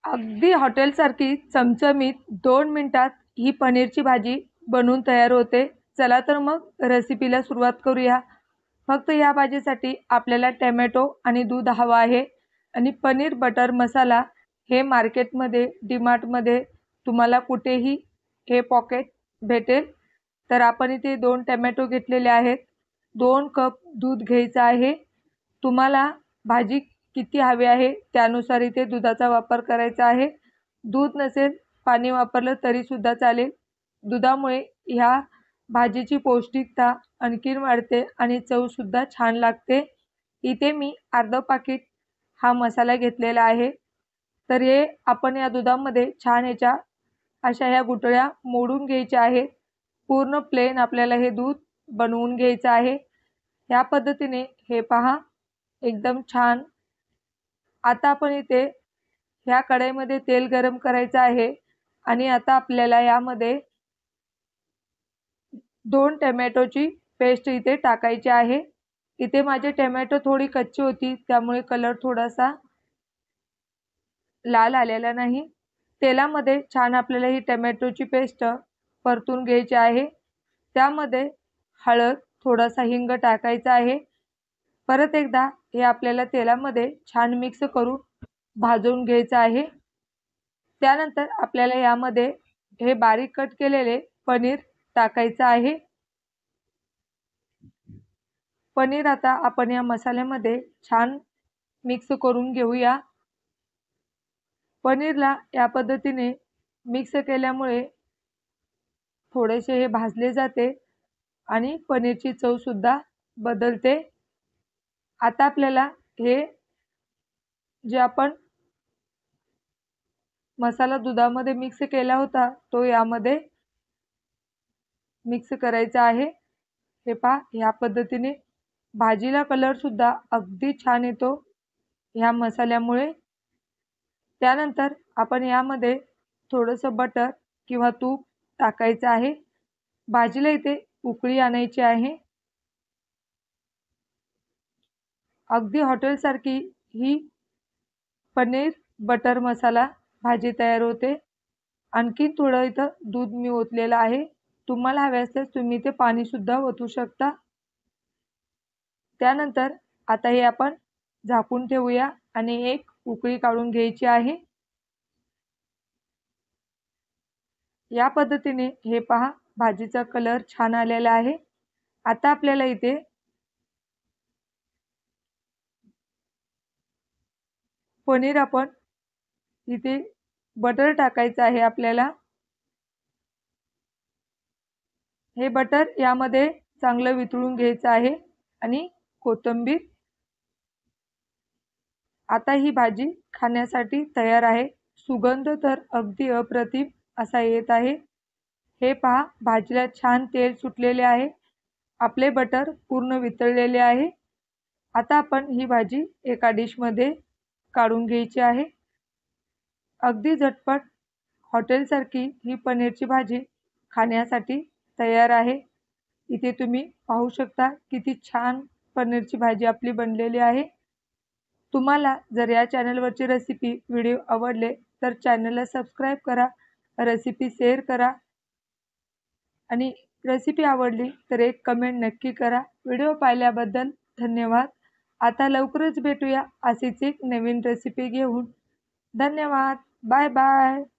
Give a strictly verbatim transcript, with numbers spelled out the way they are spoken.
अगदी हॉटेलसारखी चमचमीत दोन मिनिटात ही पनीरची भाजी बनवून तयार होते। चला तर मग रेसिपीला सुरुवात करूया। फक्त या भाजीसाठी आपल्याला टोमॅटो आणि दूध हवं आहे आणि पनीर बटर मसाला हे मार्केटमध्ये डीमार्टमध्ये तुम्हाला कुठेही हे पॉकेट भेटेल। तर आपण इथे दोन टोमॅटो घेतलेले आहेत, दोन कप दूध घ्यायचं आहे। तुम्हाला भाजी किती हवी आहे त्यानुसार इथे दुधाचा वापर करायचा आहे। दूध नसेल पाणी वापरलं तरी सुद्धा चालेल। दुधामुळे ह्या भाजीची पौष्टिकता आणखीन वाढते आणि चव सुद्धा छान लागते। इथे मी अर्धा पाकिट हा मसाला घेतलेला आहे। तर हे आपण या दुधामध्ये छान याच्या अशा ह्या गुठळ्या मोडून घ्यायच्या आहेत। पूर्ण प्लेन आपल्याला हे दूध बनवून घ्यायचं आहे। या पद्धतीने हे पहा एकदम छान। आता आपण इथे ह्या कढईमध्ये तेल गरम करायचं आहे आणि आता आपल्याला यामध्ये दोन टोमॅटोची पेस्ट इथे टाकायची आहे। इथे माझे टोमॅटो थोडी कच्ची होती त्यामुळे कलर थोडासा लाल आलेला नाही। तेलामध्ये छान आपल्याला ही टोमॅटोची पेस्ट परतून घ्यायची आहे। त्यामध्ये हळद, थोडासा हिंग टाकायचा आहे। परत एकदा हे आपल्याला तेलामध्ये छान मिक्स करून भाजून घ्यायचं आहे। त्यानंतर आपल्याला यामध्ये हे बारीक कट केलेले पनीर टाकायचं आहे। पनीर आता आपण या मसाल्यामध्ये छान मिक्स करून घेऊया। पनीरला या पद्धतीने मिक्स केल्यामुळे थोडेसे हे भाजले जाते आणि पनीरची चव सुद्धा बदलते। आता आपल्याला हे जे आपण मसाला दुधामध्ये मिक्स केला होता तो यामध्ये मिक्स करायचा आहे। हे पहा या पद्धतीने भाजीला कलर सुद्धा अगदी छान येतो ह्या मसाल्यामुळे। त्यानंतर आपण यामध्ये थोडंसं बटर किंवा तूप टाकायचं आहे। भाजीला इथे उकळी आणायची आहे। अगदी हॉटेलसारखी ही पनीर बटर मसाला भाजी तयार होते। आणखी थोडं इथं दूध मी ओतलेलं आहे। तुम्हाला हवे असल्यास तुम्ही ते पाणी सुद्धा ओतू शकता। त्यानंतर आता हे आपण झाकून ठेवूया आणि एक उकळी काढून घ्यायची आहे। या पद्धतीने हे पहा भाजीचा कलर छान आलेला आहे। आता आपल्याला इथे पनीर आपण इथे बटर टाकायचं आहे। आपल्याला हे बटर यामध्ये चांगलं वितळून घ्यायचं आहे आणि कोथिंबीर। आता ही भाजी खाण्यासाठी तयार आहे। सुगंध तर अगदी अप्रतिम असा येत आहे। हे पहा भाजीला छान तेल सुटलेले आहे, आपले बटर पूर्ण वितळलेले आहे। आता आपण ही भाजी एका डिशमध्ये काढून घ्यायची आहे। अगदी झटपट हॉटेलसारखी ही पनीरची भाजी खाण्यासाठी तयार आहे। इथे तुम्ही पाहू शकता किती छान पनीरची भाजी आपली बनलेली आहे। तुम्हाला जर या चॅनलवरची रेसिपी व्हिडिओ आवडले तर चॅनलला सबस्क्राइब करा, रेसिपी शेअर करा आणि रेसिपी आवडली तर एक कमेंट नक्की करा। व्हिडिओ पाहिल्याबद्दल धन्यवाद। आता लवकरच भेटूया अशीच एक नवीन रेसिपी घेऊन। धन्यवाद। Bye bye.